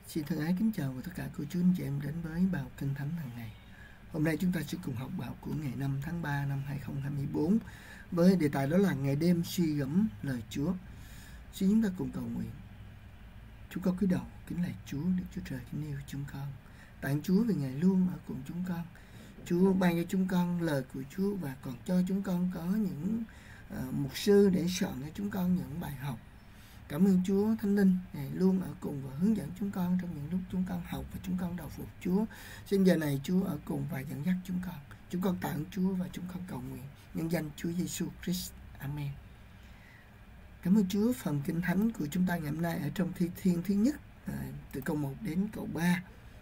Xin thân ái kính chào tất cả cô chú anh chị em đến với bài học Kinh Thánh hàng ngày. Hôm nay chúng ta sẽ cùng học bài học của ngày 5 tháng 3 năm 2024 với đề tài đó là ngày đêm suy gẫm lời Chúa. Xin chúng ta cùng cầu nguyện. Chúng con cúi đầu kính lạy Chúa, Đức Chúa Trời kính yêu chúng con. Tặng Chúa vì Ngài luôn ở cùng chúng con. Chúa ban cho chúng con lời của Chúa và còn cho chúng con có những mục sư để soạn cho chúng con những bài học. Cảm ơn Chúa Thánh Linh, Ngài luôn ở cùng và hướng dẫn chúng con trong những lúc chúng con học và chúng con đầu phục Chúa. Xin giờ này Chúa ở cùng và dẫn dắt chúng con. Chúng con tạ ơn Chúa và chúng con cầu nguyện nhân danh Chúa Giêsu Christ. Amen. Cảm ơn Chúa. Phần Kinh Thánh của chúng ta ngày hôm nay ở trong Thi Thiên thứ nhất từ câu 1 đến câu 3.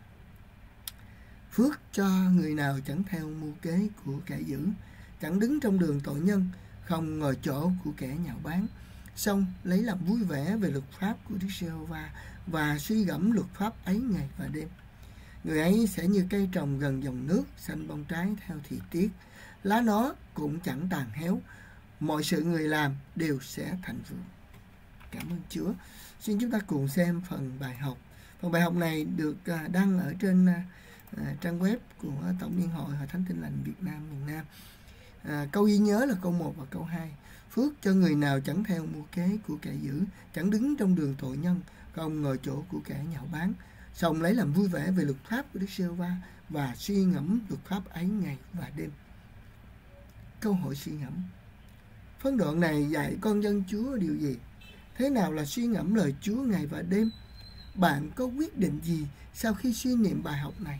Phước cho người nào chẳng theo mưu kế của kẻ dữ, chẳng đứng trong đường tội nhân, không ngồi chỗ của kẻ nhạo báng, xong lấy làm vui vẻ về luật pháp của Đức Giê-hô-va và suy gẫm luật pháp ấy ngày và đêm. Người ấy sẽ như cây trồng gần dòng nước, xanh bông trái theo thì tiết, lá nó cũng chẳng tàn héo, mọi sự người làm đều sẽ thành vượng. Cảm ơn Chúa. Xin chúng ta cùng xem phần bài học. Phần bài học này được đăng ở trên trang web của Tổng Liên hội Hội Thánh Tin Lành Việt Nam miền Nam. Câu ghi nhớ là câu 1 và câu 2. Phước cho người nào chẳng theo mưu kế của kẻ dữ, chẳng đứng trong đường tội nhân, không ngồi chỗ của kẻ nhạo báng, xong lấy làm vui vẻ về luật pháp của Đức Giê-hô-va và suy ngẫm luật pháp ấy ngày và đêm. Câu hỏi suy ngẫm. Phân đoạn này dạy con dân Chúa điều gì? Thế nào là suy ngẫm lời Chúa ngày và đêm? Bạn có quyết định gì sau khi suy niệm bài học này?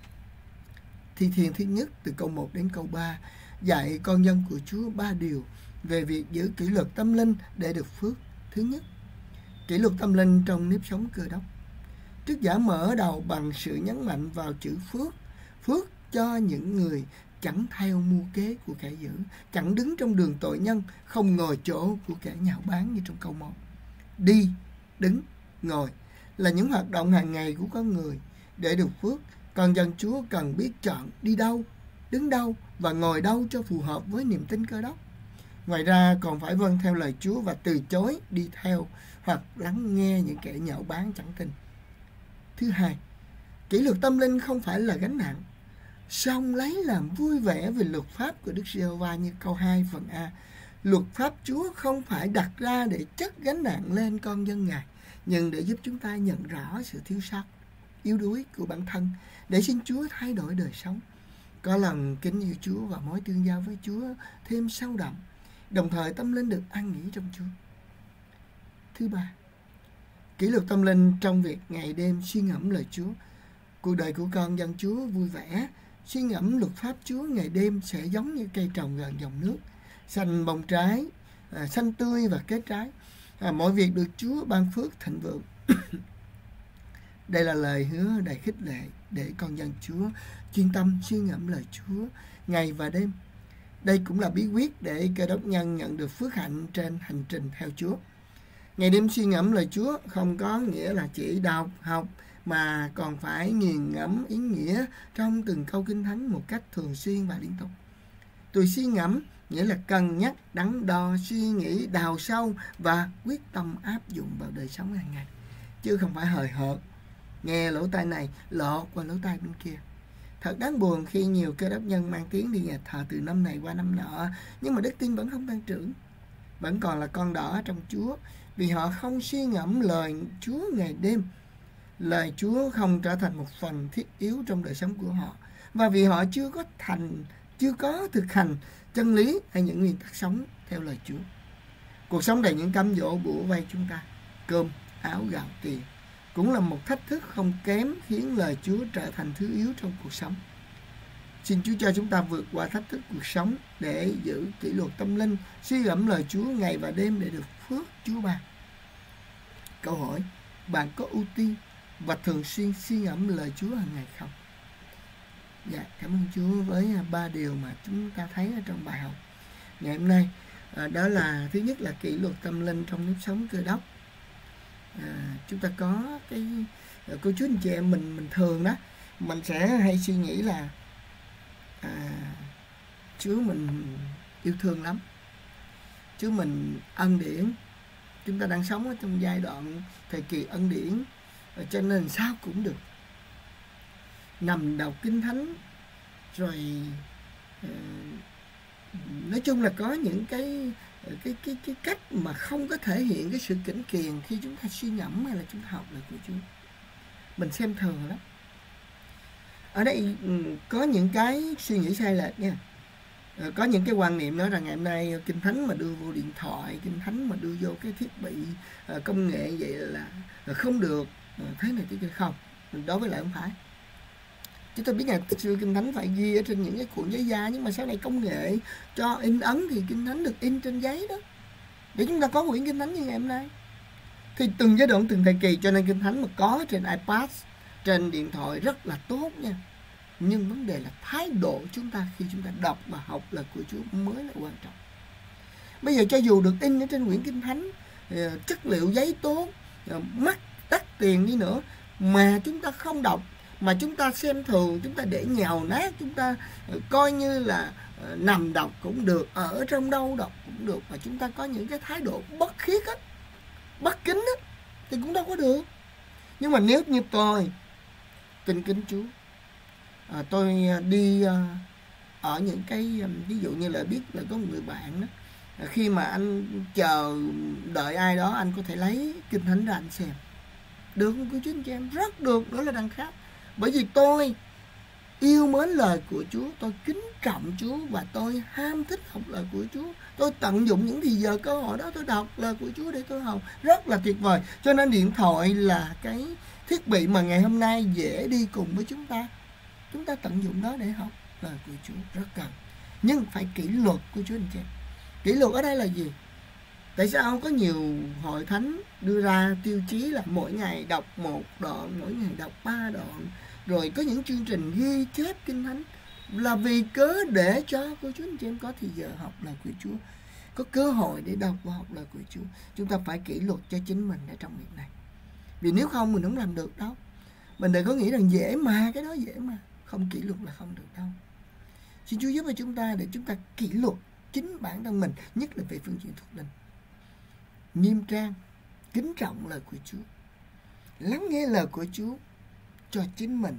Thi Thiên thứ nhất từ câu 1 đến câu 3 dạy con dân của Chúa 3 điều về việc giữ kỷ luật tâm linh để được phước. Thứ nhất, kỷ luật tâm linh trong nếp sống Cơ Đốc. Trích giả mở đầu bằng sự nhấn mạnh vào chữ phước. Phước cho những người chẳng theo mưu kế của kẻ dữ, chẳng đứng trong đường tội nhân, không ngồi chỗ của kẻ nhạo báng như trong câu 1. Đi, đứng, ngồi là những hoạt động hàng ngày của con người. Để được phước, con dân Chúa cần biết chọn đi đâu, đứng đâu và ngồi đâu cho phù hợp với niềm tin Cơ Đốc. Ngoài ra còn phải vâng theo lời Chúa và từ chối đi theo hoặc lắng nghe những kẻ nhạo báng chẳng tin. Thứ hai, kỷ luật tâm linh không phải là gánh nặng, song lấy làm vui vẻ về luật pháp của Đức Giê-hô-va như câu 2 phần A. Luật pháp Chúa không phải đặt ra để chất gánh nặng lên con dân Ngài, nhưng để giúp chúng ta nhận rõ sự thiếu sót, yếu đuối của bản thân, để xin Chúa thay đổi đời sống, có lòng kính yêu Chúa và mối tương giao với Chúa thêm sâu đậm, đồng thời tâm linh được an nghỉ trong Chúa. Thứ ba, kỷ luật tâm linh trong việc ngày đêm suy ngẫm lời Chúa. Cuộc đời của con dân Chúa vui vẻ, suy ngẫm luật pháp Chúa ngày đêm sẽ giống như cây trồng gần dòng nước, xanh bông trái, xanh tươi và kết trái. Mọi việc được Chúa ban phước thịnh vượng. Đây là lời hứa đầy khích lệ để con dân Chúa chuyên tâm suy ngẫm lời Chúa ngày và đêm. Đây cũng là bí quyết để Cơ Đốc nhân nhận được phước hạnh trên hành trình theo Chúa. Ngày đêm suy ngẫm lời Chúa không có nghĩa là chỉ đọc, học, mà còn phải nghiền ngẫm ý nghĩa trong từng câu Kinh Thánh một cách thường xuyên và liên tục. Từ suy ngẫm nghĩa là cân nhắc, đắn đo, suy nghĩ, đào sâu và quyết tâm áp dụng vào đời sống hàng ngày, chứ không phải hời hợt nghe lỗ tai này lọt qua lỗ tai bên kia. Thật đáng buồn khi nhiều Cơ Đốc nhân mang tiếng đi nhà thờ từ năm này qua năm nọ, nhưng mà đức tin vẫn không tăng trưởng, vẫn còn là con đỏ trong Chúa, vì họ không suy ngẫm lời Chúa ngày đêm. Lời Chúa không trở thành một phần thiết yếu trong đời sống của họ, và vì họ chưa có thực hành chân lý hay những nguyên tắc sống theo lời Chúa. Cuộc sống đầy những cám dỗ bủa vây chúng ta, cơm, áo, gạo, tiền cũng là một thách thức không kém, khiến lời Chúa trở thành thứ yếu trong cuộc sống. Xin Chúa cho chúng ta vượt qua thách thức cuộc sống để giữ kỷ luật tâm linh, suy gẫm lời Chúa ngày và đêm để được phước Chúa ban. Câu hỏi, bạn có ưu tiên và thường xuyên suy ngẫm lời Chúa hàng ngày không? Dạ, cảm ơn Chúa với 3 điều mà chúng ta thấy ở trong bài học ngày hôm nay. Đó là thứ nhất là kỷ luật tâm linh trong nếp sống Cơ Đốc. Chúng ta có cái cô chú anh chị em mình thường đó, mình sẽ hay suy nghĩ là Chúa mình yêu thương lắm, Chúa mình ân điển, chúng ta đang sống ở trong giai đoạn thời kỳ ân điển, cho nên sao cũng được. Nằm đọc Kinh Thánh rồi nói chung là có những cái cách mà không có thể hiện cái sự kỉnh kiền khi chúng ta suy ngẫm hay là chúng ta học lời của Chúa. Mình xem thường lắm. Ở đây có những cái suy nghĩ sai lệch nha. Có những cái quan niệm nói rằng ngày hôm nay Kinh Thánh mà đưa vô điện thoại, Kinh Thánh mà đưa vô cái thiết bị công nghệ vậy là không được, thế này thế kia. Không, đối với lại không phải. Chúng ta biết ngày xưa Kinh Thánh phải ghi ở trên những cái cuộn giấy da, nhưng mà sau này công nghệ cho in ấn thì Kinh Thánh được in trên giấy đó, để chúng ta có quyển Kinh Thánh như ngày hôm nay. Thì từng giai đoạn, từng thời kỳ, cho nên Kinh Thánh mà có trên iPad, trên điện thoại rất là tốt nha. Nhưng vấn đề là thái độ chúng ta khi chúng ta đọc và học lời của Chúa mới là quan trọng. Bây giờ cho dù được in ở trên quyển Kinh Thánh, chất liệu giấy tốt, mắc đắt tiền đi nữa, mà chúng ta không đọc, mà chúng ta xem thường, chúng ta để nhào nát, chúng ta coi như là nằm đọc cũng được, ở trong đâu đọc cũng được, mà chúng ta có những cái thái độ bất khiết á, bất kính á, thì cũng đâu có được. Nhưng mà nếu như tôi tin kính Chúa, tôi đi ở những cái ví dụ như là biết là có một người bạn đó, khi mà anh chờ đợi ai đó, anh có thể lấy Kinh Thánh ra anh xem, được không cô chú anh chị em? Rất được, đó là đằng khác. Bởi vì tôi yêu mến lời của Chúa, tôi kính trọng Chúa và tôi ham thích học lời của Chúa. Tôi tận dụng những thì giờ cơ hội đó tôi đọc lời của Chúa để tôi học, rất là tuyệt vời. Cho nên điện thoại là cái thiết bị mà ngày hôm nay dễ đi cùng với chúng ta. Chúng ta tận dụng đó để học lời của Chúa rất cần. Nhưng phải kỷ luật của Chúa anh chị. Kỷ luật ở đây là gì? Tại sao có nhiều hội thánh đưa ra tiêu chí là mỗi ngày đọc 1 đoạn, mỗi ngày đọc 3 đoạn, rồi có những chương trình ghi chép Kinh Thánh, là vì cớ để cho cô chú anh chị em có thì giờ học lời của Chúa, có cơ hội để đọc và học lời của Chúa. Chúng ta phải kỷ luật cho chính mình ở trong việc này, vì nếu không mình không làm được đâu. Mình đừng có nghĩ rằng dễ mà, cái đó dễ mà, không kỷ luật là không được đâu. Xin Chúa giúp cho chúng ta để chúng ta kỷ luật chính bản thân mình, nhất là về phương diện thuộc linh, nghiêm trang, kính trọng lời của Chúa, lắng nghe lời của Chúa cho chính mình,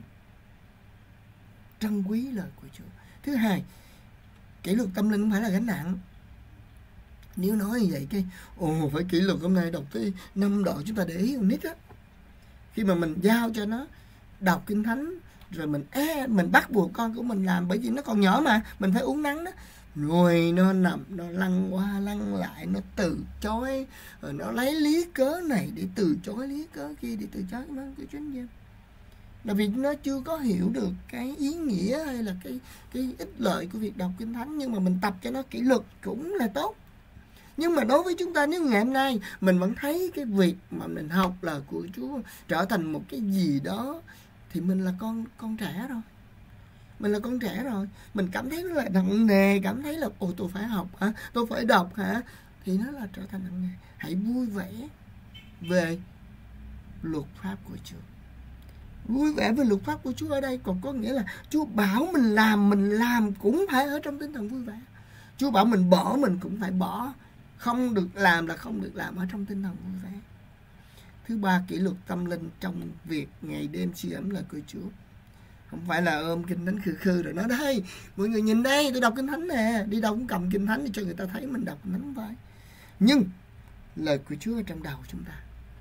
trân quý lời của Chúa. Thứ hai, kỷ luật tâm linh không phải là gánh nặng. Nếu nói như vậy cái phải kỷ luật hôm nay đọc tới 5 đoạn, chúng ta để ý con nít á, khi mà mình giao cho nó đọc Kinh Thánh rồi mình bắt buộc con của mình làm, bởi vì nó còn nhỏ mà, mình phải uốn nắn đó, rồi nó nằm, nó lăn qua lăn lại, nó từ chối, rồi nó lấy lý cớ này để từ chối lý cớ kia để từ chối cái chuyến đi. Là vì nó chưa có hiểu được cái ý nghĩa hay là cái ích lợi của việc đọc Kinh Thánh. Nhưng mà mình tập cho nó kỷ luật cũng là tốt. Nhưng mà đối với chúng ta, nếu ngày hôm nay mình vẫn thấy cái việc mà mình học lời của Chúa trở thành một cái gì đó, thì mình là con trẻ rồi. Mình là con trẻ rồi, mình cảm thấy nó là nặng nề, cảm thấy là tôi phải học hả, tôi phải đọc hả, thì nó là trở thành nặng nề. Hãy vui vẻ về luật pháp của Chúa. Vui vẻ về luật pháp của Chúa ở đây còn có nghĩa là Chúa bảo mình làm cũng phải ở trong tinh thần vui vẻ. Chúa bảo mình bỏ, mình cũng phải bỏ. Không được làm là không được làm, ở trong tinh thần vui vẻ. Thứ ba, kỷ luật tâm linh trong việc ngày đêm suy gẫm lời của Chúa. Không phải là ôm Kinh Thánh khư rồi nói đây, mọi người nhìn đây, tôi đọc Kinh Thánh nè, đi đâu cũng cầm Kinh Thánh để cho người ta thấy mình đọc Kinh Thánh, không phải. Nhưng lời của Chúa ở trong đầu chúng ta.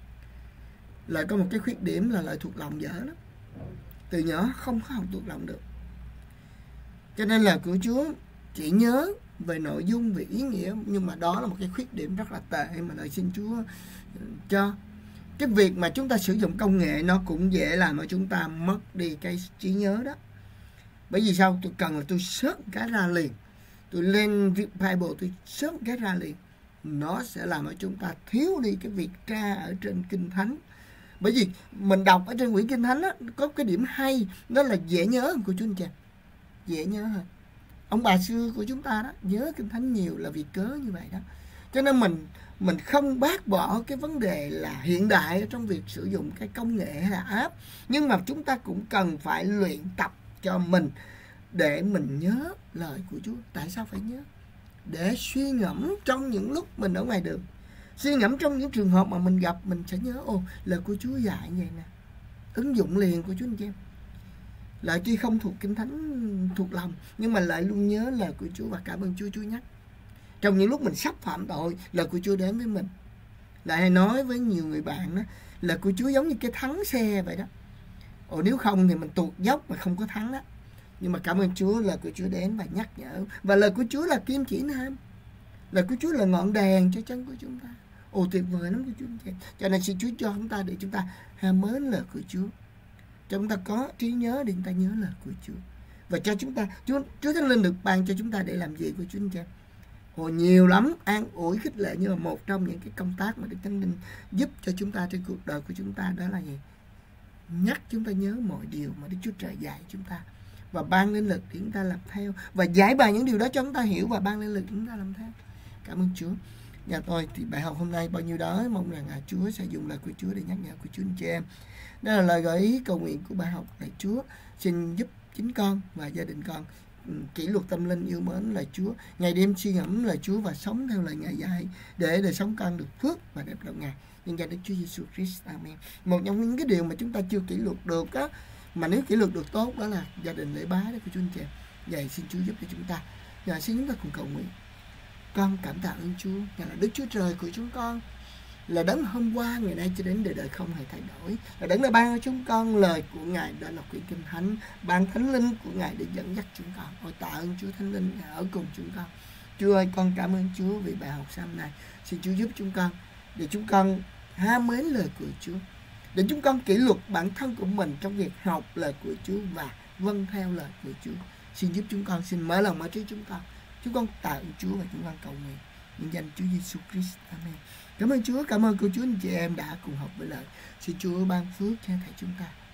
Lời có một cái khuyết điểm là lời thuộc lòng dở lắm. Từ nhỏ không có học thuộc lòng được. Cho nên lời của Chúa chỉ nhớ về nội dung, về ý nghĩa, nhưng mà đó là một cái khuyết điểm rất là tệ mà lời xin Chúa cho. Cái việc mà chúng ta sử dụng công nghệ nó cũng dễ làm cho chúng ta mất đi cái trí nhớ đó. Bởi vì sao? Tôi cần là tôi search cái ra liền, tôi lên Bible tôi search cái ra liền, nó sẽ làm cho chúng ta thiếu đi cái việc tra ở trên Kinh Thánh. Bởi vì mình đọc ở trên quyển Kinh Thánh á, có cái điểm hay, đó là dễ nhớ hơn của chúng ta, dễ nhớ hơn. Ông bà xưa của chúng ta đó nhớ Kinh Thánh nhiều là vì cớ như vậy đó. Cho nên mình không bác bỏ cái vấn đề là hiện đại trong việc sử dụng cái công nghệ hay là app, nhưng mà chúng ta cũng cần phải luyện tập cho mình để mình nhớ lời của Chúa. Tại sao phải nhớ? Để suy ngẫm trong những lúc mình ở ngoài đường, suy ngẫm trong những trường hợp mà mình gặp, mình sẽ nhớ lời của Chúa dạy như vậy nè. ứng dụng liền của Chúa anh chị em. Lợi tuy không thuộc Kinh Thánh thuộc lòng, nhưng mà Lợi luôn nhớ lời của Chúa và cảm ơn Chúa. Chúa nhắc trong những lúc mình sắp phạm tội, lời của Chúa đến với mình. Lại hay nói với nhiều người bạn đó, lời của Chúa giống như cái thắng xe vậy đó. Nếu không thì mình tuột dốc mà không có thắng đó. Nhưng mà cảm ơn Chúa, lời của Chúa đến và nhắc nhở. Và lời của Chúa là kim chỉ nam. Lời của Chúa là ngọn đèn cho chân của chúng ta. Tuyệt vời lắm của Chúa. Cho nên xin Chúa cho chúng ta để chúng ta ham mến lời của Chúa. Cho chúng ta có trí nhớ để chúng ta nhớ lời của Chúa. Và cho chúng ta, Chúa Thánh Linh được ban cho chúng ta để làm gì của Chúa anh chị em? Nhiều lắm, an ủi khích lệ, nhưng mà một trong những cái công tác mà Đức Thánh Linh giúp cho chúng ta trên cuộc đời của chúng ta đó là gì? Nhắc chúng ta nhớ mọi điều mà Đức Chúa Trời dạy chúng ta, và ban linh lực để chúng ta làm theo, và giải bày những điều đó cho chúng ta hiểu và ban linh lực để chúng ta làm theo. Cảm ơn Chúa. Nhà tôi thì bài học hôm nay bao nhiêu đó, mong rằng Chúa sẽ dùng lời của Chúa để nhắc nhở của Chúa anh chị em. Đó là lời gợi ý cầu nguyện của bài học. Lạy Chúa xin giúp chính con và gia đình con kỷ luật tâm linh, yêu mến lời Chúa, ngày đêm suy ngẫm lời Chúa và sống theo lời Ngài dạy, để đời sống con được phước và đẹp lòng Ngài. Nhân danh Đức Chúa Giêsu Christ, amen. Một trong những cái điều mà chúng ta chưa kỷ luật được á, mà nếu kỷ luật được tốt, đó là gia đình lễ bái đó của Chúa anh chị em. Vậy xin Chúa giúp cho chúng ta. Giờ xin chúng ta cùng cầu nguyện. Con cảm tạ ơn Chúa, Ngài là Đức Chúa Trời của chúng con, là đấng hôm qua, ngày nay cho đến đời đời không hề thay đổi, là đấng đã ban cho chúng con lời của Ngài, đó là quyển Kinh Thánh, ban Thánh Linh của Ngài để dẫn dắt chúng con. Ôi tạ ơn Chúa Thánh Linh Ngài ở cùng chúng con. Chúa ơi, con cảm ơn Chúa vì bài học sáng nay. Xin Chúa giúp chúng con để chúng con ham mến lời của Chúa, để chúng con kỷ luật bản thân của mình trong việc học lời của Chúa và vâng theo lời của Chúa. Xin giúp chúng con, xin mở lòng mở trí chúng con tạ ơn Chúa và chúng con cầu nguyện nhân danh Chúa Giêsu Christ, amen. Cảm ơn Chúa, cảm ơn cô chú anh chị em đã cùng học với lời. Xin Chúa ban phước cho thầy chúng ta.